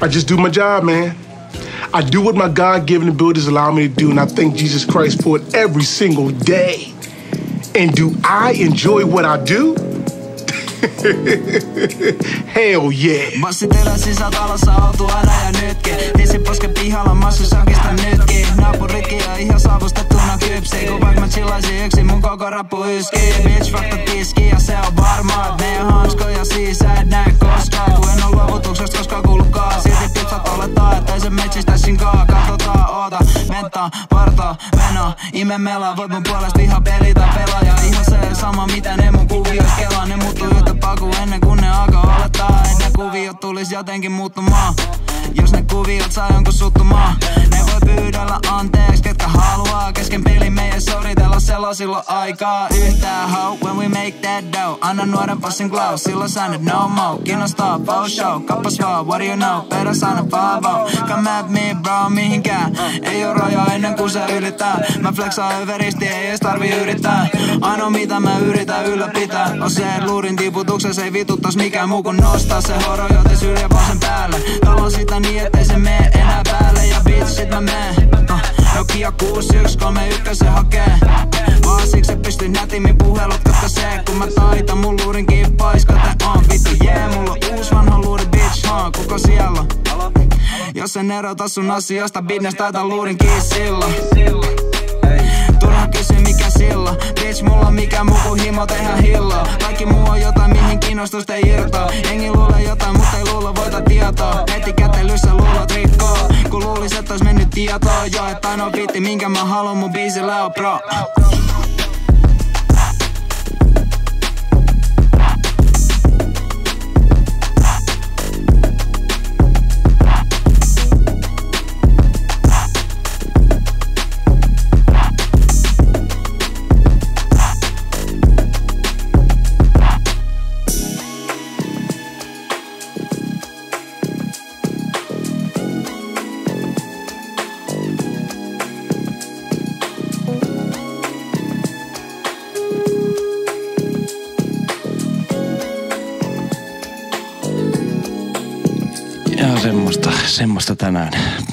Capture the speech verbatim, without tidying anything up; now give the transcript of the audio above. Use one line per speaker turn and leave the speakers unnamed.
I just do my job, man. I do what my God-given abilities allow me to do, and I thank Jesus Christ for it every single day. And do I enjoy what I do? Hell yeah.
Bassitella sisätalossa oltu aina ja nytkin. Tissi poske pihalla, massu sakista nytkin. Naapuritkin ja ihan saavustettuna kypsii. Kun vaik mä chillaisin yksin, mun koko rappu yskii. Bitch fakta tiski ja se on varmaa. Meidän hanskoja siis sä et näe koskaan. Kun en oo luovutuksesta koskaan kuullutkaan. Silti pitsat oletaan, ettei se metsistä sinkaa. Katsotaan, oota, mentaa, vartaa, meno. Ime melaa, voit mun puolesta ihan pelitä pelaaja. Ihan se sama mitä ne mun kuviois kelaa. Ne muuttuu yhtä paku ennen kun ne alkaa olettaa. Et ne kuviot tulis jotenkin muuttumaan. Jos ne kuviot saa jonkun suttumaan. Ne voi pyydellä anteeksi ketkä haluaa. Kesken pelin meidän soritella selo silloin aikaa. Yhtään how when we make that dough. Anna nuoren passin glow, silloin säännöt no more. Kiinnostaa faux show, kappas vaan, what do you know? Peräs aina paavo, come at me bro, mihinkään. Ei oo raja ennen kuin se ylittää. Mä flexaan överisti, ei ees tarvi yrittää. Ainoa mitä mä yritän ylläpitää on se, et luurin tiputuksessa ei vituttas mikään muu kun nostaa se horo, joten syrjä vaan sen päälle. Talon sitä niin ettei se mee enää päälle. Ja bitch sit mä meen uh, Nokia kuusi yksi kolme yksi hakee. Vaan siksi et pysty nätimmin puhelut katkaisee. Kun mä taitan mun luurinkin pois kate on. Vittu jee yeah, mulla on uus vanha luuri bitch huh, kuka siellä? Jos en erota sun asioista business taitan luurinkin silloin. Turha kysy mikä sillä. Bitch mulla on mikä muu kun himo tehdä hilloa. Kaikki muu on jotain mihin kiinnostus ei irtoa. Jengi luulee jotain mut ei luulla voita tietoa. Heti kätelyssä luulot rikkoo. Kun luulis et ois mennyt tietoa. Jo et ainoa biitti minkä mä haluun mun biisillä on pro.
Semmoista, semmoista tänään.